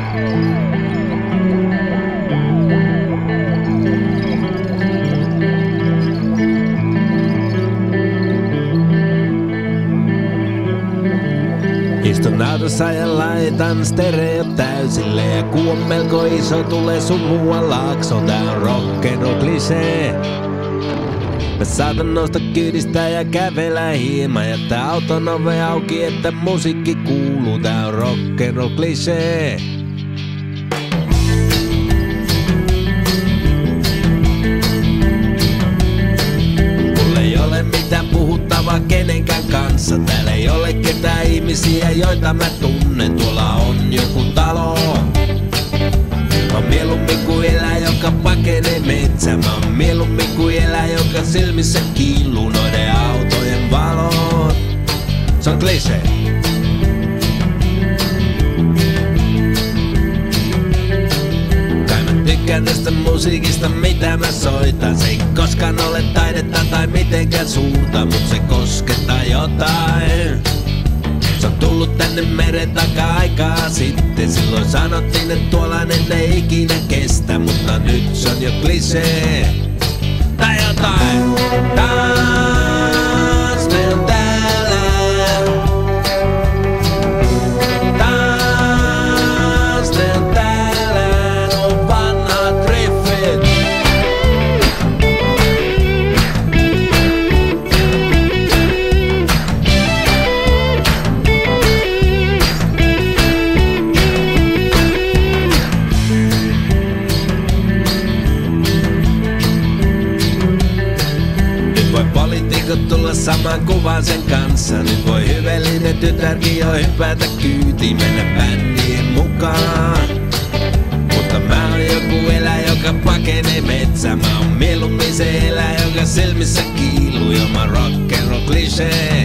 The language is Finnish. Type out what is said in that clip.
Istun autossa ja laitan stereo täysille ja kun on melko iso, tulee sun muuan laakso. Tää on rock'n'roll klisee. Mä saatan nousta kyydistä ja kävellä hieman, jättää auton ove auki, että musiikki kuuluu. Tää on rock'n'roll klisee. Mulla ei ole mitään puhuttavaa kenenkään kanssa. Täällä ei ole ketään ihmisiä, joita mä tunnen. Tuolla on joku talo. Mä oon mieluummin kuin eläin, joka pakenee metsä. Mä oon mieluummin kuin eläin, joka silmissä kiilluu noiden autojen valot. Se on klisee. Kai mä tykkään tästä musiikista, mitä mä soitan. Se ei koskaan ole taidetta tai mitenkään suurta, mut se koskettaa jotain. Se on tullut tänne meren takaa aikaa sitten. Silloin sanottiin, että tuollainen ei ikinä kestä, mutta nyt se on jo klisee. Tai jotain. Taas ne on täällä. Taas ne on täällä. Nuo vanhat riffit. Poliitikot tulla samaan kuvaan sen kanssa. Nyt voi hyvällinen tytärkin jo hypätä kyytiin, mennä bändien mukaan. Mutta mä oon joku eläin, joka pakenee metsä. Mä oon mieluummin se eläin, joka silmissä kiiluu. Ilman rock'n'roll klisee.